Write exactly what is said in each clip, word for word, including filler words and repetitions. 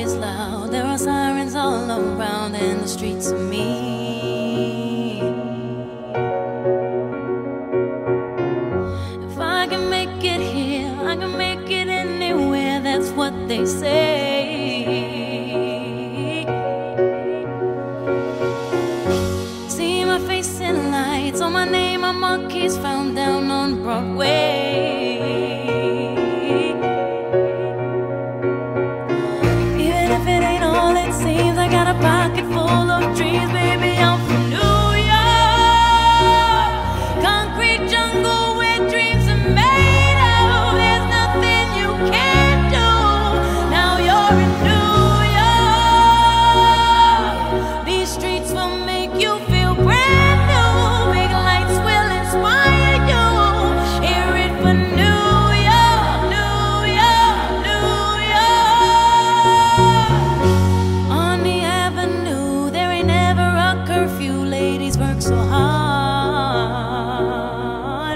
always loud. There are sirens all around and the streets are mean. If I can make it here, I can make it anywhere, that's what they say. See my face in lights, on my name a monkey's found down on Broadway. Seems I got a pocket full of dreams, baby, I'm from New York. Concrete jungle where dreams are made of. There's nothing you can't do. Now you're in New York. These streets will make you feel brand new. Big lights will inspire you. Hear it for New York, New York, New York. Curfew, ladies work so hard.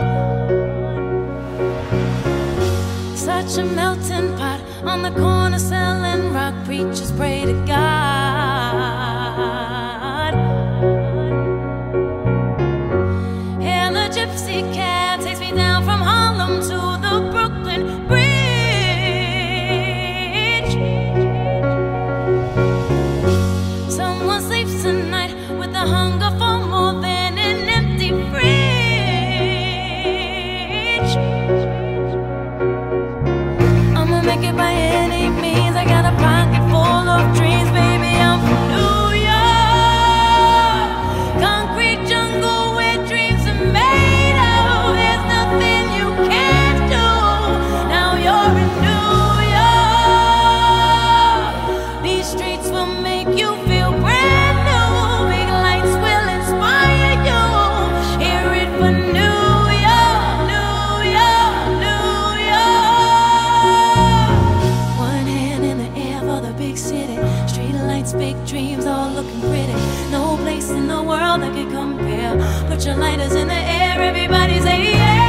Such a melting pot on the corner selling rock. Preachers pray to God. And the gypsy cab takes me down from Harlem to the Brooklyn Bridge. Someone sleeps tonight with the hunger for more than an empty fridge. I'ma make it by any means. I got a pocket full of dreams, baby, I'm from New York. Concrete jungle where dreams are made of. There's nothing you can't do. Now you're in New York. These streets will make you feel brand new. Big dreams all looking pretty. No place in the world that could compare. Put your lighters in the air, everybody say yeah.